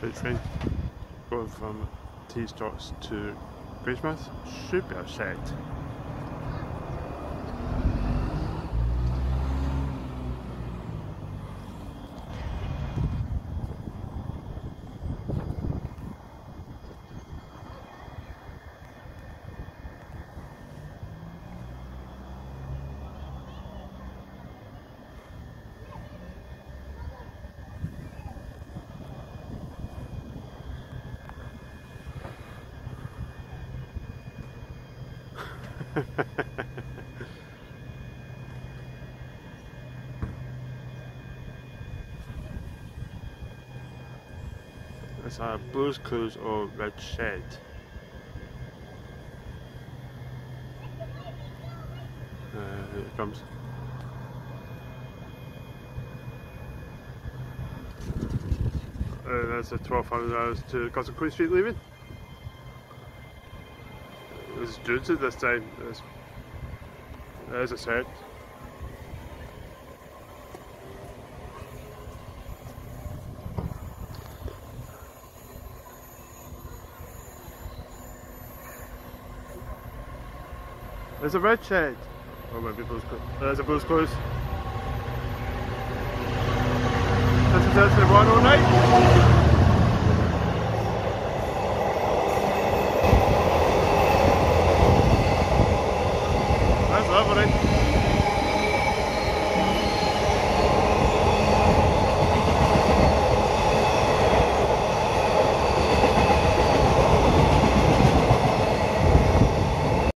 freight train going from T-Stocks to grangemouth. Should be outside. It's a Blues Clues or Red Shed. Here it comes. That's the 1200 hours to Custom Queen Street leaving. There's dudes at this time. There's a set. There's a Red Shed. Or maybe Blues Clues. There's a Blues Clues. This is the 109.